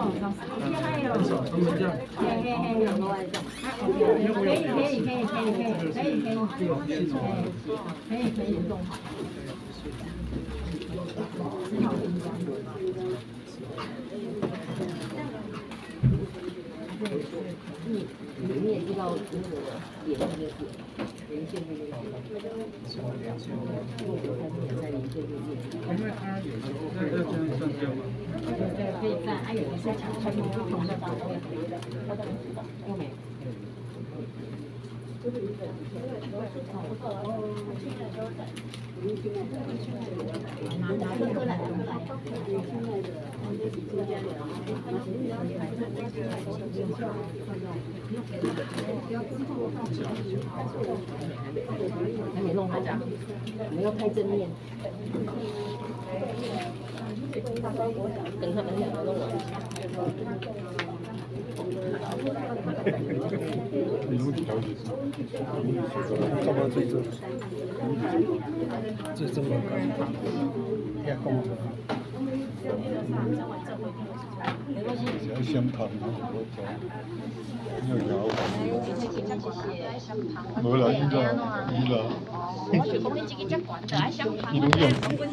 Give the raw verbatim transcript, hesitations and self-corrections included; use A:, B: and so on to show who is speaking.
A: 你你也知道那个点那个点连线那个用韭菜点在连线那个。因为它有时候会这样算掉吗？对，可以算，它有一些产生不同的档位，又没。拿拿一个来，还没弄好，我们要开正面，等他们两个弄完。
B: 你用调节，干嘛最正？最正的干嘛？也干嘛？要香糖，我讲，要摇。冇啦，依家依啦。我是讲你自己只管就係香糖。